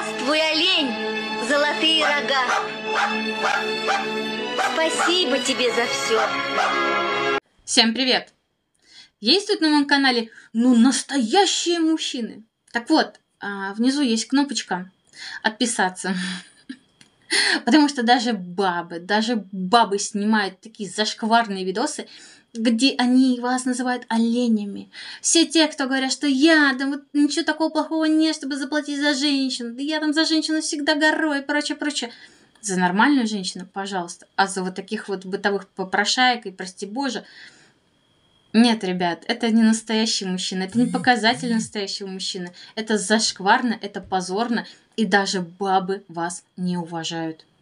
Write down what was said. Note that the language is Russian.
Здравствуй, олень, золотые рога. Спасибо тебе за все. Всем привет! Есть тут на моем канале, настоящие мужчины. Так вот, внизу есть кнопочка «Отписаться». Потому что даже бабы снимают такие зашкварные видосы, где они вас называют оленями. Все те, кто говорят, что ничего такого плохого нет, чтобы заплатить за женщину. Да я там за женщину всегда горой и прочее. За нормальную женщину, пожалуйста. А за вот таких вот бытовых попрошаек и, прости боже, нет, ребят, это не настоящий мужчина, это не показатель настоящего мужчины. Это зашкварно, это позорно, и даже бабы вас не уважают.